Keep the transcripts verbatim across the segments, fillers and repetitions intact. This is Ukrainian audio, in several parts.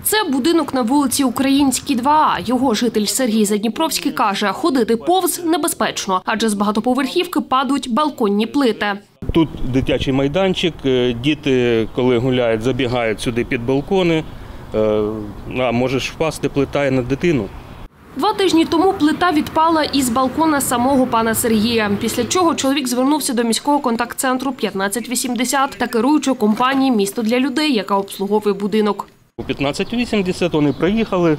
Це будинок на вулиці Українській, два А. Його житель Сергій Задніпровський каже, ходити повз небезпечно, адже з багатоповерхівки падають балконні плити. Тут дитячий майданчик, діти, коли гуляють, забігають сюди під балкони, а можеш впасти, плита на дитину. Два тижні тому плита відпала із балкона самого пана Сергія, після чого чоловік звернувся до міського контакт-центру п'ятнадцять вісімдесят та керуючої компанії «Місто для людей», яка обслуговує будинок. У п'ятнадцять вісімдесят вони приїхали,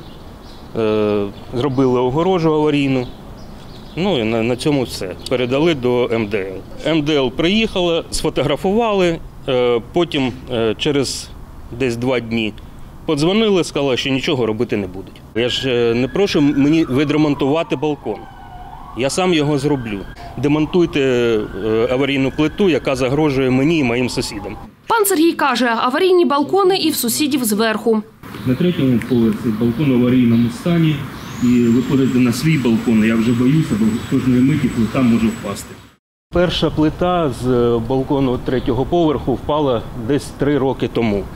зробили огорожу аварійну, ну і на цьому все. Передали до Ем Де Ел. Ем Де Ел приїхала, сфотографували, потім через десь два дні подзвонили, сказали, що нічого робити не будуть. Я ж не прошу мені відремонтувати балкон. Я сам його зроблю. Демонтуйте аварійну плиту, яка загрожує мені і моїм сусідам. Пан Сергій каже, аварійні балкони і в сусідів зверху. На третьому поверсі балкон в аварійному стані. І виходити на свій балкон, я вже боюся, бо кожної миті плита може впасти. Перша плита з балкону третього поверху впала десь три роки тому.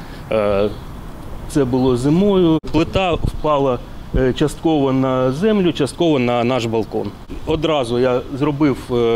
Це було зимою. Плита впала частково на землю, частково на наш балкон. Одразу я зробив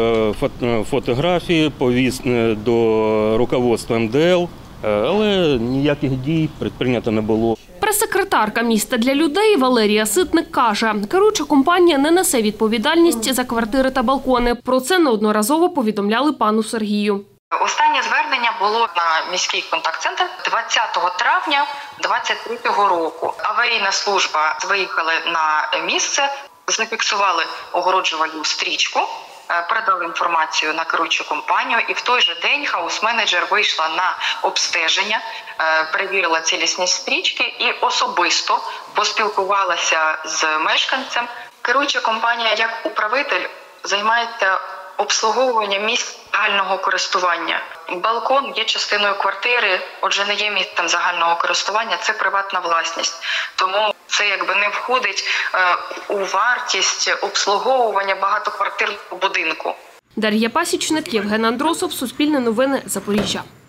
фотографії, повіз до руководства Ем Де Ел, але ніяких дій предприйнято не було. Прес-секретарка «Міста для людей» Валерія Ситник каже, керуюча компанія не несе відповідальність за квартири та балкони. Про це неодноразово повідомляли пану Сергію. Останнє звернення було на міський контакт-центр двадцятого травня двадцять третього року. Аварійна служба виїхала на місце, зафіксували огороджувальну стрічку, передали інформацію на керуючу компанію, і в той же день хаус-менеджер вийшла на обстеження, перевірила цілісність стрічки і особисто поспілкувалася з мешканцем. Керуюча компанія, як управитель, займається обслуговуванням місць загального користування. Балкон є частиною квартири, отже, не є місцем загального користування, це приватна власність. Тому це якби не входить у вартість обслуговування багатоквартирного будинку. Дар'я Пасічник, Євген Андросов, Суспільне новини, Запоріжжя.